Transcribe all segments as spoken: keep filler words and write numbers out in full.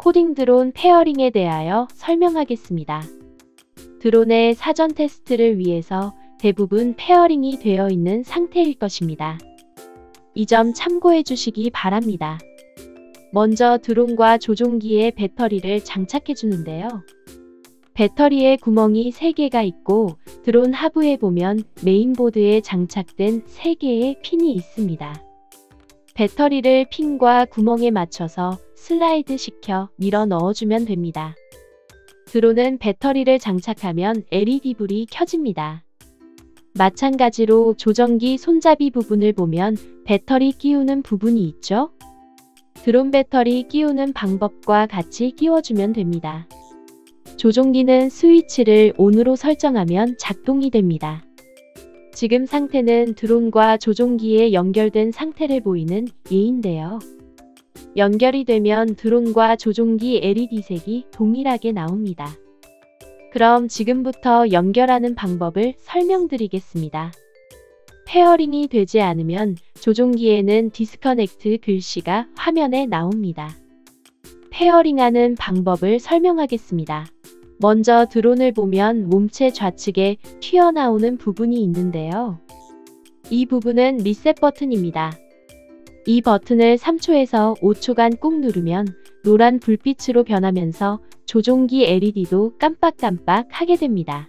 코딩 드론 페어링에 대하여 설명하겠습니다. 드론의 사전 테스트를 위해서 대부분 페어링이 되어 있는 상태일 것입니다. 이 점 참고해 주시기 바랍니다. 먼저 드론과 조종기에 배터리를 장착해 주는데요. 배터리에 구멍이 세 개가 있고 드론 하부에 보면 메인보드에 장착된 세 개의 핀이 있습니다. 배터리를 핀과 구멍에 맞춰서 슬라이드 시켜 밀어 넣어주면 됩니다. 드론은 배터리를 장착하면 엘이디 불이 켜집니다. 마찬가지로 조정기 손잡이 부분을 보면 배터리 끼우는 부분이 있죠? 드론 배터리 끼우는 방법과 같이 끼워주면 됩니다. 조종기는 스위치를 온으로 설정하면 작동이 됩니다. 지금 상태는 드론과 조종기에 연결된 상태를 보이는 예인데요. 연결이 되면 드론과 조종기 엘이디 색이 동일하게 나옵니다. 그럼 지금부터 연결하는 방법을 설명드리겠습니다. 페어링이 되지 않으면 조종기에는 디스커넥트 글씨가 화면에 나옵니다. 페어링하는 방법을 설명하겠습니다. 먼저 드론을 보면 몸체 좌측에 튀어나오는 부분이 있는데요. 이 부분은 리셋 버튼입니다. 이 버튼을 삼 초에서 오 초간 꾹 누르면 노란 불빛으로 변하면서 조종기 엘이디도 깜빡깜빡 하게 됩니다.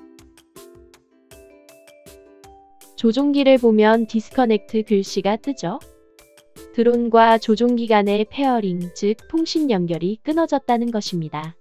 조종기를 보면 디스커넥트 글씨가 뜨죠? 드론과 조종기 간의 페어링, 즉 통신 연결이 끊어졌다는 것입니다.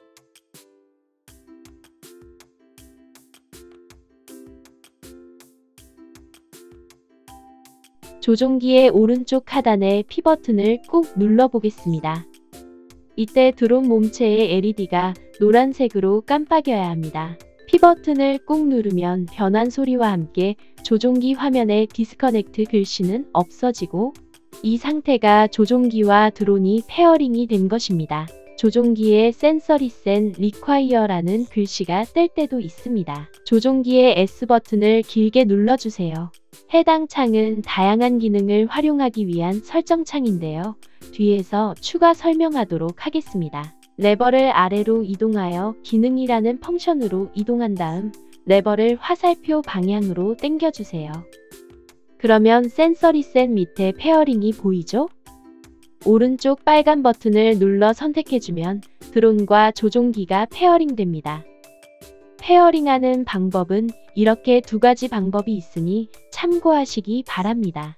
조종기의 오른쪽 하단의 P 버튼을 꾹 눌러 보겠습니다. 이때 드론 몸체의 엘이디가 노란색으로 깜빡여야 합니다. P 버튼을 꾹 누르면 변환 소리와 함께 조종기 화면의 디스커넥트 글씨는 없어지고 이 상태가 조종기와 드론이 페어링이 된 것입니다. 조종기에 센서 리셋 리콰이어라는 글씨가 뜰 때도 있습니다. 조종기의 S 버튼을 길게 눌러주세요. 해당 창은 다양한 기능을 활용하기 위한 설정 창인데요. 뒤에서 추가 설명하도록 하겠습니다. 레버를 아래로 이동하여 기능이라는 펑션으로 이동한 다음 레버를 화살표 방향으로 당겨주세요. 그러면 센서 리셋 밑에 페어링이 보이죠? 오른쪽 빨간 버튼을 눌러 선택해주면 드론과 조종기가 페어링 됩니다. 페어링하는 방법은 이렇게 두 가지 방법이 있으니 참고하시기 바랍니다.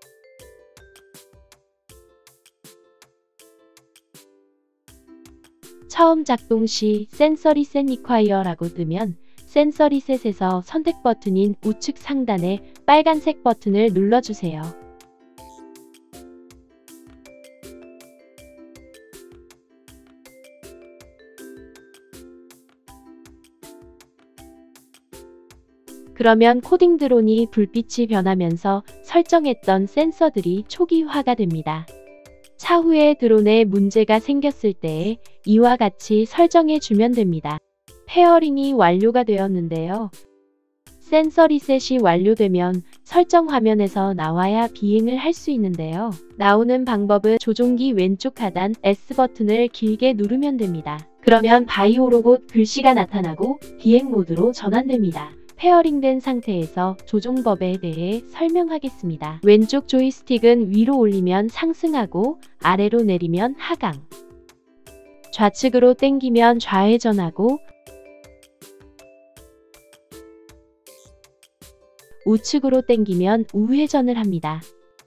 처음 작동 시 센서 리셋 리콰이어라고 뜨면 센서 리셋에서 선택 버튼인 우측 상단의 빨간색 버튼을 눌러주세요. 그러면 코딩 드론이 불빛이 변하면서 설정했던 센서들이 초기화가 됩니다. 차후에 드론에 문제가 생겼을 때에 이와 같이 설정해 주면 됩니다. 페어링이 완료가 되었는데요. 센서 리셋이 완료되면 설정 화면에서 나와야 비행을 할 수 있는데요. 나오는 방법은 조종기 왼쪽 하단 S 버튼을 길게 누르면 됩니다. 그러면 바이오 로봇 글씨가 나타나고 비행 모드로 전환됩니다. 페어링된 상태에서 조종법에 대해 설명하겠습니다. 왼쪽 조이스틱은 위로 올리면 상승하고 아래로 내리면 하강, 좌측으로 당기면 좌회전하고 우측으로 당기면 우회전을 합니다.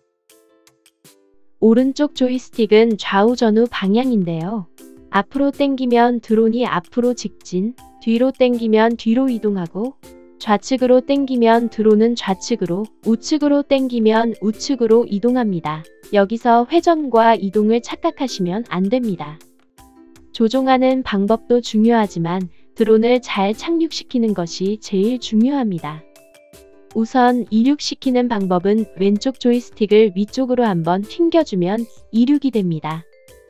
오른쪽 조이스틱은 좌우 전후 방향인데요. 앞으로 당기면 드론이 앞으로 직진, 뒤로 당기면 뒤로 이동하고 좌측으로 당기면 드론은 좌측으로, 우측으로 당기면 우측으로 이동합니다. 여기서 회전과 이동을 착각하시면 안 됩니다. 조종하는 방법도 중요하지만 드론을 잘 착륙시키는 것이 제일 중요합니다. 우선 이륙시키는 방법은 왼쪽 조이스틱을 위쪽으로 한번 튕겨주면 이륙이 됩니다.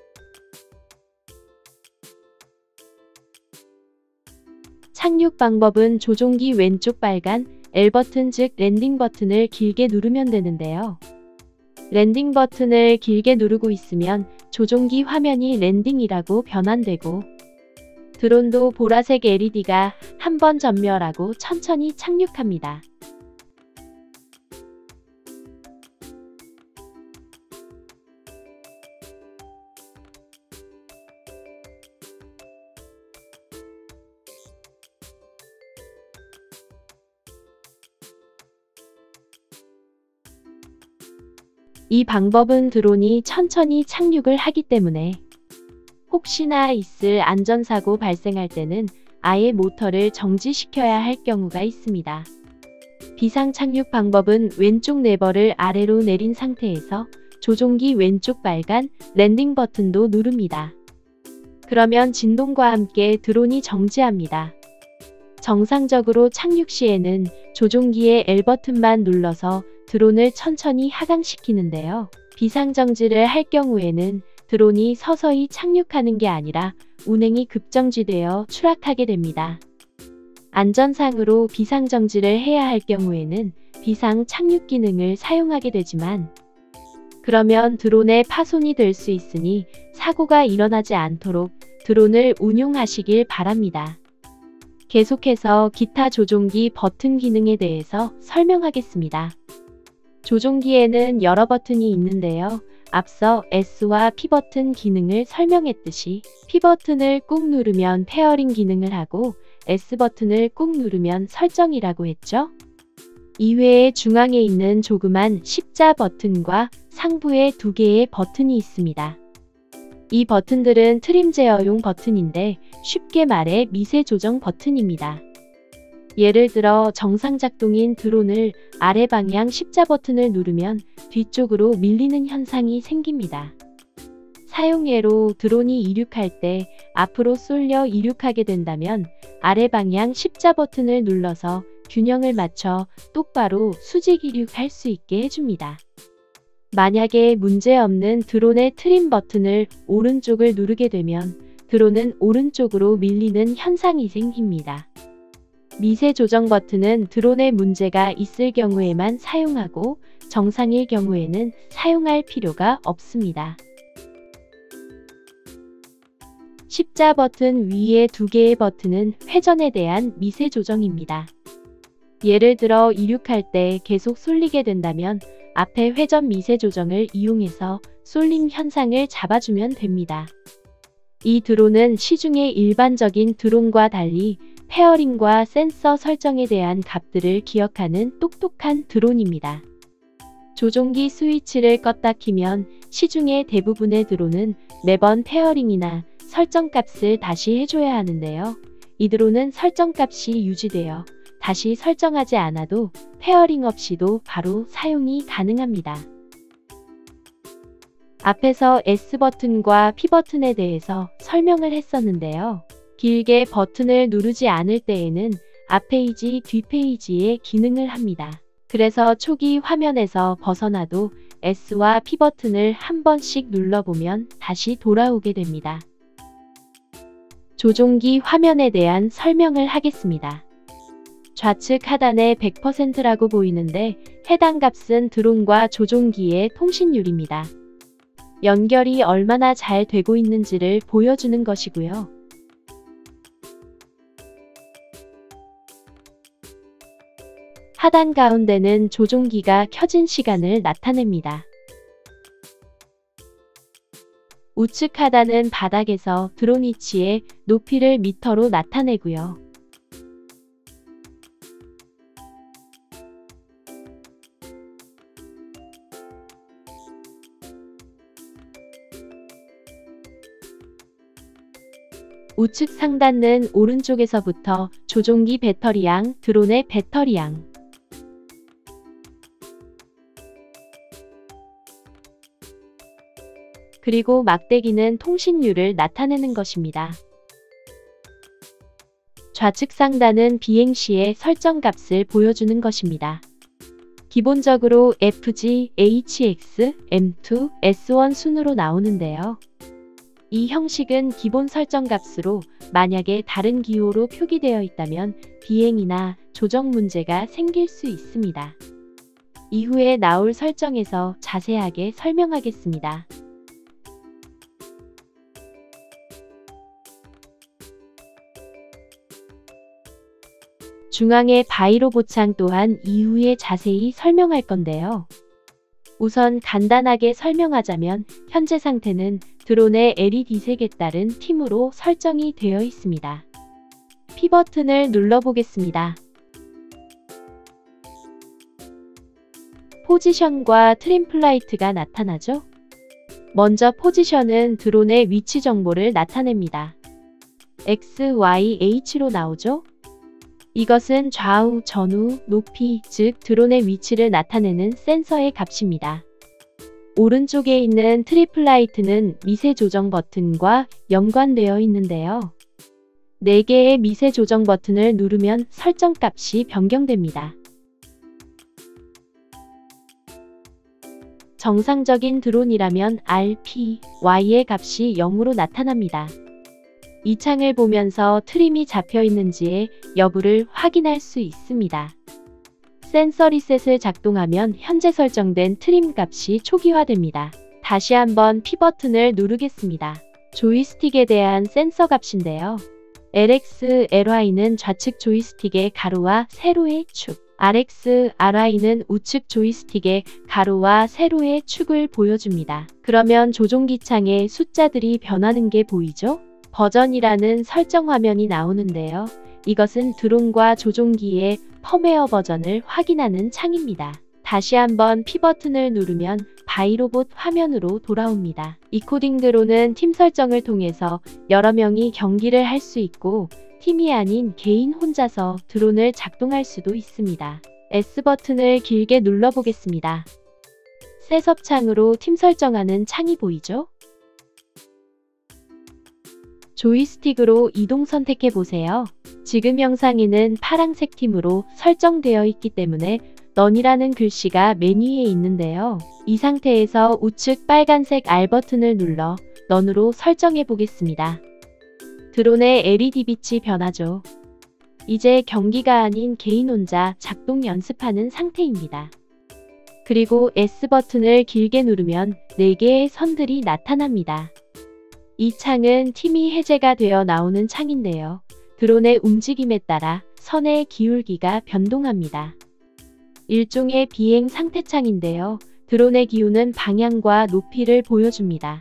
착륙 방법은 조종기 왼쪽 빨간 L 버튼 즉 랜딩 버튼을 길게 누르면 되는데요. 랜딩 버튼을 길게 누르고 있으면 조종기 화면이 랜딩이라고 변환되고 드론도 보라색 엘이디가 한 번 전멸하고 천천히 착륙합니다. 이 방법은 드론이 천천히 착륙을 하기 때문에 혹시나 있을 안전사고 발생할 때는 아예 모터를 정지시켜야 할 경우가 있습니다. 비상 착륙 방법은 왼쪽 레버를 아래로 내린 상태에서 조종기 왼쪽 빨간 랜딩 버튼도 누릅니다. 그러면 진동과 함께 드론이 정지합니다. 정상적으로 착륙 시에는 조종기의 엘 버튼만 눌러서 드론을 천천히 하강시키는데요. 비상정지를 할 경우에는 드론이 서서히 착륙하는 게 아니라 운행이 급정지되어 추락하게 됩니다. 안전상으로 비상정지를 해야 할 경우에는 비상 착륙 기능을 사용하게 되지만 그러면 드론에 파손이 될 수 있으니 사고가 일어나지 않도록 드론을 운용하시길 바랍니다. 계속해서 기타 조종기 버튼 기능에 대해서 설명하겠습니다. 조종기에는 여러 버튼이 있는데요. 앞서 S와 P 버튼 기능을 설명했듯이 P 버튼을 꾹 누르면 페어링 기능을 하고 S 버튼을 꾹 누르면 설정이라고 했죠. 이외에 중앙에 있는 조그만 십자 버튼과 상부에 두 개의 버튼이 있습니다. 이 버튼들은 트림 제어용 버튼인데 쉽게 말해 미세 조정 버튼입니다. 예를 들어 정상 작동인 드론을 아래 방향 십자 버튼을 누르면 뒤쪽으로 밀리는 현상이 생깁니다. 사용예로 드론이 이륙할 때 앞으로 쏠려 이륙하게 된다면 아래 방향 십자 버튼을 눌러서 균형을 맞춰 똑바로 수직 이륙할 수 있게 해줍니다. 만약에 문제없는 드론의 트림 버튼을 오른쪽을 누르게 되면 드론은 오른쪽으로 밀리는 현상이 생깁니다. 미세 조정 버튼은 드론에 문제가 있을 경우에만 사용하고 정상일 경우에는 사용할 필요가 없습니다. 십자 버튼 위에 두 개의 버튼은 회전에 대한 미세 조정입니다. 예를 들어 이륙할 때 계속 쏠리게 된다면 앞에 회전 미세 조정을 이용해서 쏠림 현상을 잡아주면 됩니다. 이 드론은 시중의 일반적인 드론과 달리 페어링과 센서 설정에 대한 값들을 기억하는 똑똑한 드론입니다. 조종기 스위치를 껐다 키면 시중의 대부분의 드론은 매번 페어링이나 설정값을 다시 해줘야 하는데요. 이 드론은 설정값이 유지되어 다시 설정하지 않아도 페어링 없이도 바로 사용이 가능합니다. 앞에서 S 버튼과 P 버튼에 대해서 설명을 했었는데요. 길게 버튼을 누르지 않을 때에는 앞페이지, 뒷페이지의 기능을 합니다. 그래서 초기 화면에서 벗어나도 S와 P 버튼을 한 번씩 눌러보면 다시 돌아오게 됩니다. 조종기 화면에 대한 설명을 하겠습니다. 좌측 하단에 백 퍼센트라고 보이는데 해당 값은 드론과 조종기의 통신율입니다. 연결이 얼마나 잘 되고 있는지를 보여주는 것이고요. 하단 가운데는 조종기가 켜진 시간을 나타냅니다. 우측 하단은 바닥에서 드론 위치의 높이를 미터로 나타내고요. 우측 상단은 오른쪽에서부터 조종기 배터리양, 드론의 배터리양, 그리고 막대기는 통신율을 나타내는 것입니다. 좌측 상단은 비행 시의 설정 값을 보여주는 것입니다. 기본적으로 에프지, 에이치엑스, 엠 투, 에스 원 순으로 나오는데요. 이 형식은 기본 설정 값으로 만약에 다른 기호로 표기되어 있다면 비행이나 조정 문제가 생길 수 있습니다. 이후에 나올 설정에서 자세하게 설명하겠습니다. 중앙의 바이로봇 창 또한 이후에 자세히 설명할 건데요. 우선 간단하게 설명하자면 현재 상태는 드론의 엘이디색에 따른 팀으로 설정이 되어 있습니다. P 버튼을 눌러보겠습니다. 포지션과 트림 플라이트가 나타나죠? 먼저 포지션은 드론의 위치 정보를 나타냅니다. X, Y, H로 나오죠? 이것은 좌우, 전후, 높이, 즉 드론의 위치를 나타내는 센서의 값입니다. 오른쪽에 있는 트리플라이트는 미세 조정 버튼과 연관되어 있는데요. 네 개의 미세 조정 버튼을 누르면 설정 값이 변경됩니다. 정상적인 드론이라면 R, P, Y의 값이 영으로 나타납니다. 이 창을 보면서 트림이 잡혀 있는지의 여부를 확인할 수 있습니다. 센서 리셋을 작동하면 현재 설정된 트림 값이 초기화됩니다. 다시 한번 P 버튼을 누르겠습니다. 조이스틱에 대한 센서 값인데요. 엘엑스, 엘와이는 좌측 조이스틱의 가로와 세로의 축, 알엑스, 알와이는 우측 조이스틱의 가로와 세로의 축을 보여줍니다. 그러면 조종기 창에 숫자들이 변하는 게 보이죠? 버전이라는 설정 화면이 나오는데요. 이것은 드론과 조종기의 펌웨어 버전을 확인하는 창입니다. 다시 한번 P 버튼을 누르면 바이로봇 화면으로 돌아옵니다. 이 코딩 드론은 팀 설정을 통해서 여러 명이 경기를 할 수 있고 팀이 아닌 개인 혼자서 드론을 작동할 수도 있습니다. S 버튼을 길게 눌러보겠습니다. 셋업 창으로 팀 설정하는 창이 보이죠? 조이스틱으로 이동 선택해보세요. 지금 영상에는 파란색 팀으로 설정되어 있기 때문에 넌이라는 글씨가 메뉴에 있는데요. 이 상태에서 우측 빨간색 R 버튼을 눌러 넌으로 설정해 보겠습니다. 드론의 엘이디 빛이 변하죠. 이제 경기가 아닌 개인 혼자 작동 연습하는 상태입니다. 그리고 S 버튼을 길게 누르면 네 개의 선들이 나타납니다. 이 창은 팀이 해제가 되어 나오는 창인데요. 드론의 움직임에 따라 선의 기울기가 변동합니다. 일종의 비행 상태 창인데요. 드론의 기우는 방향과 높이를 보여줍니다.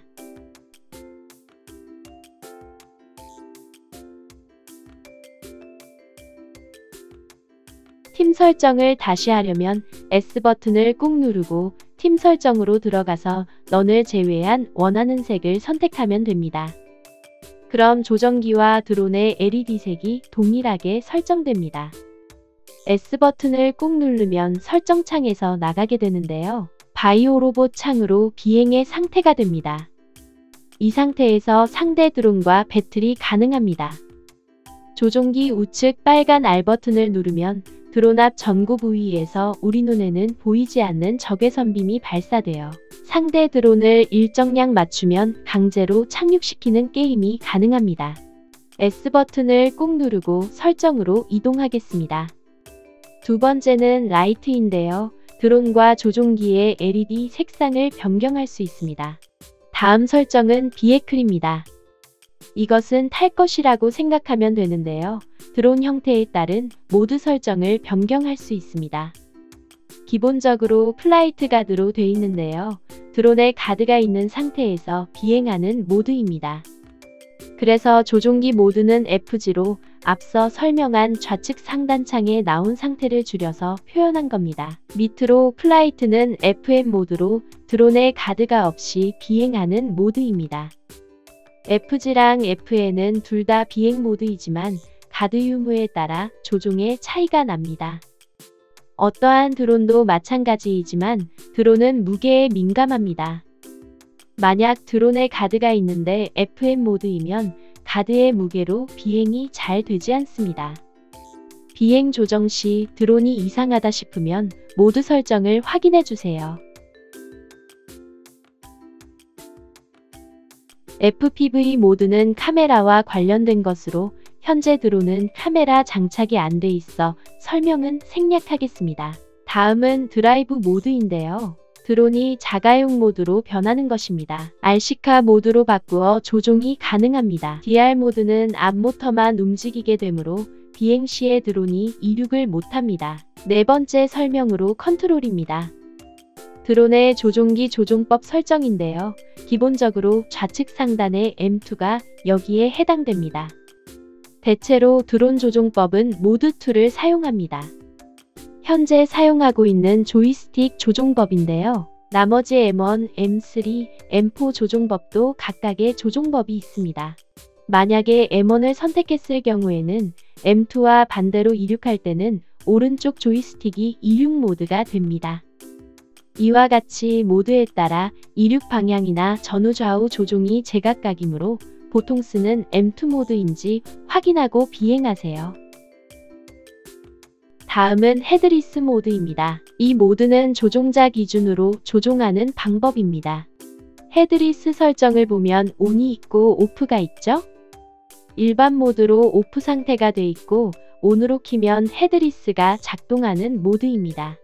팀 설정을 다시 하려면 S 버튼을 꾹 누르고 팀 설정으로 들어가서 넌을 제외한 원하는 색을 선택하면 됩니다. 그럼 조정기와 드론의 엘이디 색이 동일하게 설정됩니다. S 버튼을 꾹 누르면 설정 창에서 나가게 되는데요. 바이오 로봇 창으로 비행의 상태가 됩니다. 이 상태에서 상대 드론과 배틀이 가능합니다. 조종기 우측 빨간 R 버튼을 누르면 드론 앞 전구 부위에서 우리 눈에는 보이지 않는 적의 선빔이 발사되어 상대 드론을 일정량 맞추면 강제로 착륙시키는 게임이 가능합니다. S 버튼을 꾹 누르고 설정으로 이동하겠습니다. 두 번째는 라이트인데요. 드론과 조종기의 엘이디 색상을 변경할 수 있습니다. 다음 설정은 비에클입니다. 이것은 탈 것이라고 생각하면 되는데요. 드론 형태에 따른 모드 설정을 변경할 수 있습니다. 기본적으로 플라이트 가드로 되어 있는데요. 드론에 가드가 있는 상태에서 비행하는 모드입니다. 그래서 조종기 모드는 에프지로 앞서 설명한 좌측 상단 창에 나온 상태를 줄여서 표현한 겁니다. 밑으로 플라이트는 에프엠 모드로 드론에 가드가 없이 비행하는 모드입니다. 에프지랑 에프에는 둘 다 비행 모드이지만 가드 유무에 따라 조종에 차이가 납니다. 어떠한 드론도 마찬가지이지만 드론은 무게에 민감합니다. 만약 드론에 가드가 있는데 에프엠 모드이면 가드의 무게로 비행이 잘 되지 않습니다. 비행 조정 시 드론이 이상하다 싶으면 모드 설정을 확인해 주세요. 에프피브이 모드는 카메라와 관련된 것으로 현재 드론은 카메라 장착이 안 돼 있어 설명은 생략하겠습니다. 다음은 드라이브 모드인데요. 드론이 자가용 모드로 변하는 것입니다. 알시카 모드로 바꾸어 조종이 가능합니다. 디알 모드는 앞모터만 움직이게 되므로 비행 시에 드론이 이륙을 못합니다. 네 번째 설명으로 컨트롤입니다. 드론의 조종기 조종법 설정인데요. 기본적으로 좌측 상단의 엠 투가 여기에 해당됩니다. 대체로 드론 조종법은 모드 이를 사용합니다. 현재 사용하고 있는 조이스틱 조종법인데요. 나머지 엠 원, 엠 쓰리, 엠 포 조종법도 각각의 조종법이 있습니다. 만약에 엠 원을 선택했을 경우에는 엠 투와 반대로 이륙할 때는 오른쪽 조이스틱이 이륙 모드가 됩니다. 이와 같이 모드에 따라 이륙 방향이나 전후 좌우 조종이 제각각이므로 보통 쓰는 엠 투 모드인지 확인하고 비행하세요. 다음은 헤드리스 모드입니다. 이 모드는 조종자 기준으로 조종하는 방법입니다. 헤드리스 설정을 보면 온이 있고 오프가 있죠? 일반 모드로 오프 상태가 돼 있고 온으로 키면 헤드리스가 작동하는 모드입니다.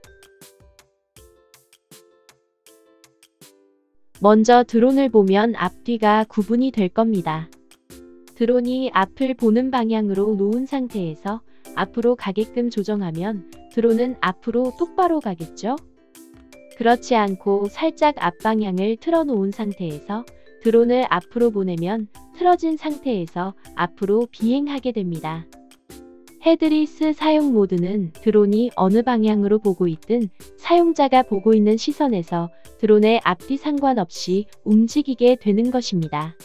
먼저 드론을 보면 앞뒤가 구분이 될 겁니다. 드론이 앞을 보는 방향으로 놓은 상태에서 앞으로 가게끔 조정하면 드론은 앞으로 똑바로 가겠죠? 그렇지 않고 살짝 앞방향을 틀어놓은 상태에서 드론을 앞으로 보내면 틀어진 상태에서 앞으로 비행하게 됩니다. 헤드리스 사용 모드는 드론이 어느 방향으로 보고 있든 사용자가 보고 있는 시선에서 드론의 앞뒤 상관없이 움직이게 되는 것입니다.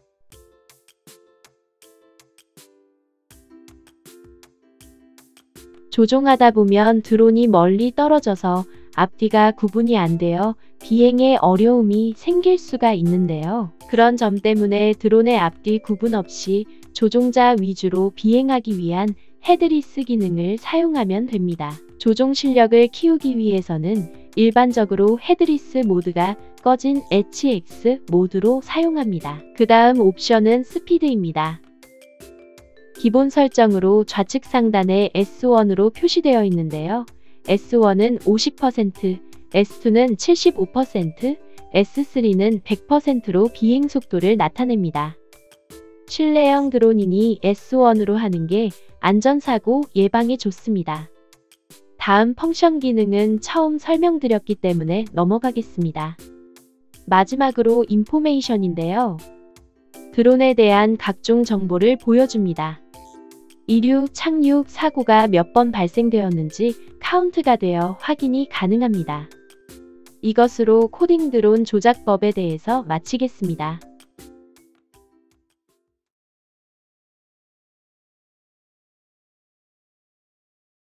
조종하다 보면 드론이 멀리 떨어져서 앞뒤가 구분이 안 되어 비행에 어려움이 생길 수가 있는데요. 그런 점 때문에 드론의 앞뒤 구분 없이 조종자 위주로 비행하기 위한 헤드리스 기능을 사용하면 됩니다. 조종 실력을 키우기 위해서는 일반적으로 헤드리스 모드가 꺼진 에이치 엑스 모드로 사용합니다. 그 다음 옵션은 스피드입니다. 기본 설정으로 좌측 상단에 에스 원으로 표시되어 있는데요. 에스 원은 오십 퍼센트, 에스 투는 칠십오 퍼센트, 에스 쓰리는 백 퍼센트로 비행 속도를 나타냅니다. 실내형 드론이니 에스 원으로 하는 게 안전사고 예방에 좋습니다. 다음 펑션 기능은 처음 설명드렸기 때문에 넘어가겠습니다. 마지막으로 인포메이션인데요. 드론에 대한 각종 정보를 보여줍니다. 이륙, 착륙, 사고가 몇 번 발생되었는지 카운트가 되어 확인이 가능합니다. 이것으로 코딩 드론 조작법에 대해서 마치겠습니다.